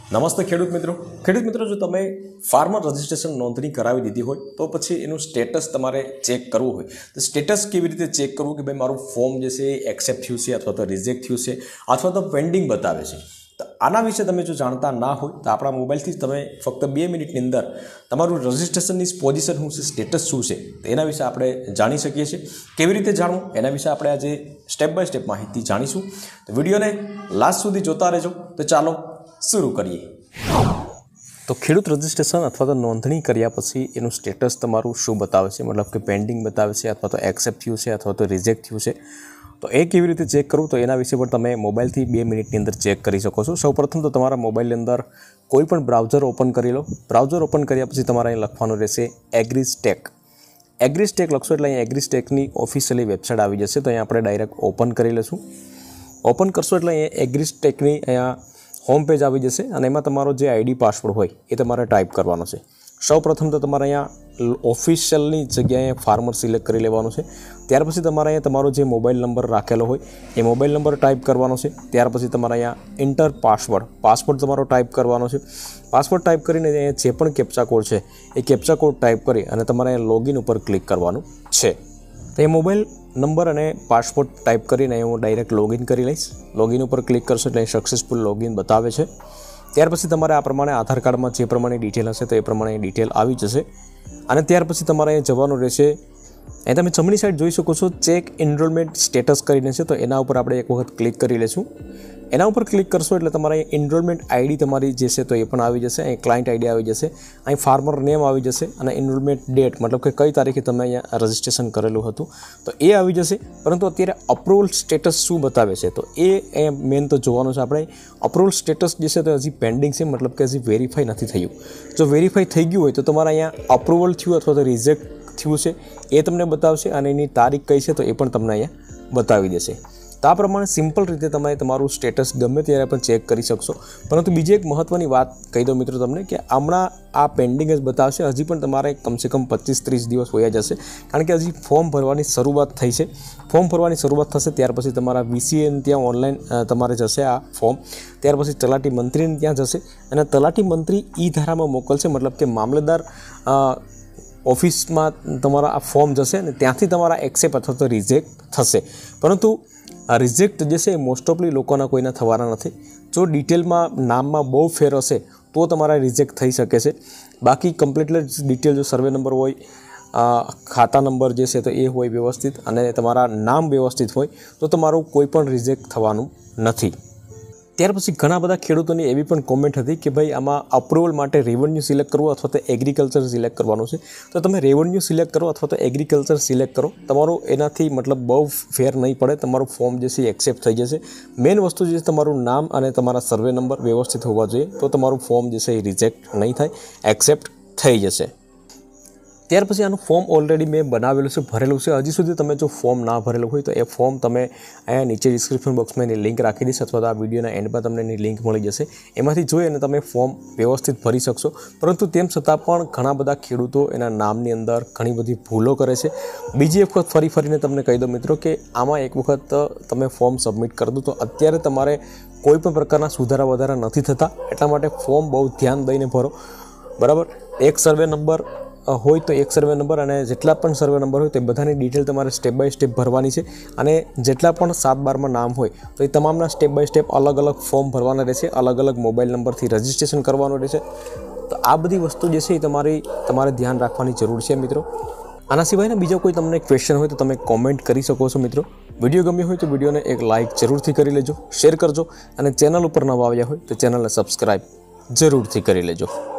નમસ્તે ખેડૂત મિત્રો જો તમે ફાર્મર રજિસ્ટ્રેશન નોંધણી કરાવી દીધી હોય તો પછી એનું સ્ટેટસ તમારે ચેક કરવું હોય તો સ્ટેટસ કેવી રીતે ચેક કરવું કે ભાઈ મારું ફોર્મ જે છે એ એક્સેપ્ટ થયું છે અથવા તો રિજેક્ટ થયું છે અથવા તો પેન્ડિંગ બતાવે છે તો આના વિશે તમે જો જાણતા ના હોય તો આપણા મોબાઈલથી જ તમે ફક્ત 2 મિનિટની અંદર તમારું રજિસ્ટ્રેશનની પોઝિશન શું છે સ્ટેટસ શું છે તો એના વિશે આપણે જાણી શકીએ છીએ કેવી રીતે જાણવું એના વિશે આપણે આજે સ્ટેપ બાય સ્ટેપ માહિતી જાણીશું તો વિડીયોને લાસ્ટ સુધી જોતા રહેજો તો ચાલો શરૂ કરીએ તો ખેડૂત રજિસ્ટ્રેશન અથવા તો નોંધણી કર્યા પછી એનું સ્ટેટસ તમારું શું બતાવે છે મતલબ કે પેન્ડિંગ બતાવે છે અથવા તો એક્સેપ્ટ થયું છે અથવા તો રિજેક્ટ થયું છે તો એ કેવી રીતે ચેક કરવું તો એના વિશે પણ તમે મોબાઈલથી 2 મિનિટની અંદર ચેક કરી શકો છો સૌપ્રથમ તો તમારા મોબાઈલની અંદર કોઈ પણ બ્રાઉઝર ઓપન કરી લો બ્રાઉઝર ઓપન કર્યા પછી તમારે અહીં લખવાનું રહેશે એગ્રીસ્ટેક લખશો એટલે અહીં એગ્રીસ્ટેકની ઓફિશિયલી વેબસાઇટ આવી જશે તો અહીંયા આપણે ડાયરેક્ટ ઓપન કરી લઈશું ઓપન કરશો એટલે અહીંયા એગ્રીસ્ટેકની અહીંયા હોમ પેજ આવી જશે અને એમાં તમારો જે આઈડી પાસવર્ડ હોય એ તમારે ટાઈપ કરવાનો છે સૌપ્રથમ તો તમારે અહીંયા ઓફિશિયલની જગ્યાએ ફાર્મર સિલેક્ટ કરી લેવાનું છે ત્યાર પછી તમારે અહીંયા તમારો જે મોબાઈલ નંબર રાખેલો હોય એ મોબાઈલ નંબર ટાઈપ કરવાનો છે ત્યાર પછી તમારે અહીંયા ઇન્ટર પાસવર્ડ તમારો ટાઈપ કરવાનો છે પાસવર્ડ ટાઈપ કરીને અહીંયા જે પણ કેપ્ચા કોડ છે એ કેપ્ચા કોડ ટાઈપ કરી અને તમારે અહીંયા લોગિન ઉપર ક્લિક કરવાનું છે તો એ મોબાઈલ નંબર અને પાસવર્ડ ટાઈપ કરીને હું ડાયરેક્ટ લોગિન કરી લઈશ લોગિન ઉપર ક્લિક કરશો એટલે સક્સેસફુલ લોગિન બતાવે છે ત્યાર પછી તમારે આ પ્રમાણે આધાર કાર્ડમાં જે પ્રમાણે ડિટેલ હશે તો એ પ્રમાણે ડિટેલ આવી જશે અને ત્યાર પછી તમારે અહીં જવાનું રહેશે અહીં તમે જમણી સાઈડ જોઈ શકો છો ચેક એનરોલમેન્ટ સ્ટેટસ કરીને છે તો એના ઉપર આપણે એક વખત ક્લિક કરી લઈશું એના ઉપર ક્લિક કરશો એટલે તમારે એનરોલમેન્ટ આઈડી તમારી જે છે તો એ પણ આવી જશે અહીં ક્લાયન્ટ આઈડી આવી જશે અહીં ફાર્મર નેમ આવી જશે અને એનરોલમેન્ટ ડેટ મતલબ કે કઈ તારીખે તમે અહીંયા રજિસ્ટ્રેશન કરેલું હતું તો એ આવી જશે પરંતુ અત્યારે અપ્રુવલ સ્ટેટસ શું બતાવે છે તો એ મેન તો જોવાનું છે આપણે અપ્રુવલ સ્ટેટસ જે છે તો હજી પેન્ડિંગ છે મતલબ કે હજી વેરીફાઈ નથી થયું જો વેરીફાઈ થઈ ગયું હોય તો તમારે અહીંયા અપ્રુવલ થયું અથવા તો રિજેક્ટ થયું છે એ તમને બતાવશે અને એની તારીખ કઈ છે તો એ પણ તમને અહીંયા બતાવી દેશે તો આ પ્રમાણે સિમ્પલ રીતે તમે તમારું સ્ટેટસ ગમે ત્યારે પણ ચેક કરી શકશો પરંતુ બીજી એક મહત્ત્વની વાત કહી દો મિત્રો તમને કે હમણાં આ પેન્ડિંગ જ બતાવશે હજી પણ તમારે કમસે કમ 25-30 દિવસ હોયા જશે કારણ કે હજી ફોર્મ ભરવાની શરૂઆત થઈ છે ફોર્મ ભરવાની શરૂઆત થશે ત્યાર પછી તમારા વીસીએને ત્યાં ઓનલાઈન તમારે જશે આ ફોર્મ ત્યાર પછી તલાટી મંત્રીને ત્યાં જશે અને તલાટી મંત્રી ઈ ધારામાં મોકલશે મતલબ કે મામલતદાર ઓફિસમાં તમારા આ ફોર્મ જશે અને ત્યાંથી તમારા એક્સેપ્ટ અથવા તો રિજેક્ટ થશે પરંતુ આ રિજેક્ટ જે છે એ મોસ્ટ ઓફલી લોકોના કોઈના થવાના નથી જો ડિટેલમાં નામમાં બહુ ફેર હશે તો તમારા રિજેક્ટ થઈ શકે છે બાકી કમ્પ્લીટલી ડિટેલ જો સર્વે નંબર હોય ખાતા નંબર જે છે તો એ હોય વ્યવસ્થિત અને તમારા નામ વ્યવસ્થિત હોય તો તમારું કોઈ પણ રિજેક્ટ થવાનું નથી ત્યાર પછી ઘણા બધા ખેડૂતોની એવી પણ કોમેન્ટ હતી કે ભાઈ આમાં અપ્રુવલ માટે રેવન્યુ સિલેક્ટ કરવું અથવા તો એગ્રીકલ્ચર સિલેક્ટ કરવાનું છે તો તમે રેવન્યુ સિલેક્ટ કરો અથવા તો એગ્રીકલ્ચર સિલેક્ટ કરો તમારું એનાથી મતલબ બહુ ફેર નહીં પડે તમારું ફોર્મ જે છે એક્સેપ્ટ થઈ જશે મેઇન વસ્તુ જે છે તમારું નામ અને તમારા સર્વે નંબર વ્યવસ્થિત હોવા જોઈએ તો તમારું ફોર્મ જે છે એ રિજેક્ટ નહીં થાય એક્સેપ્ટ થઈ જશે ત્યાર પછી આનું ફોર્મ ઓલરેડી મેં બનાવેલું છે ભરેલું છે હજી સુધી તમે જો ફોર્મ ના ભરેલું હોય તો એ ફોર્મ તમે અહીંયા નીચે ડિસ્ક્રિપ્શન બોક્સમાં એની લિંક રાખી દઈશ અથવા તો આ વિડીયોના એન્ડમાં તમને એની લિંક મળી જશે એમાંથી જોઈ અને તમે ફોર્મ વ્યવસ્થિત ભરી શકશો પરંતુ તેમ છતાં પણ ઘણા બધા ખેડૂતો એના નામની અંદર ઘણી બધી ભૂલો કરે છે બીજી એક વખત ફરીને તમને કહી દો મિત્રો કે આમાં એક વખત તમે ફોર્મ સબમિટ કરી દો તો અત્યારે તમારે કોઈ પણ પ્રકારના સુધારા વધારા નથી થતા એટલા માટે ફોર્મ બહુ ધ્યાન દઈને ભરો બરાબર એક સર્વે નંબર હોય તો એક સર્વે નંબર અને જેટલા પણ સર્વે નંબર હોય તે બધાની ડિટેલ તમારે સ્ટેપ બાય સ્ટેપ ભરવાની છે અને જેટલા પણ 7/12માં નામ હોય તો એ તમામના સ્ટેપ બાય સ્ટેપ અલગ અલગ ફોર્મ ભરવાના રહેશે અલગ અલગ મોબાઈલ નંબરથી રજિસ્ટ્રેશન કરવાનું રહેશે તો આ બધી વસ્તુ જે છે એ તમારે ધ્યાન રાખવાની જરૂર છે મિત્રો આના સિવાયના બીજા કોઈ તમને ક્વેશ્ચન હોય તો તમે કોમેન્ટ કરી શકો છો મિત્રો વિડીયો ગમ્યો હોય તો વિડીયોને એક લાઇક જરૂરથી કરી લેજો શેર કરજો અને ચેનલ ઉપર નવા આવ્યા હોય તો ચેનલને સબસ્ક્રાઈબ જરૂરથી કરી લેજો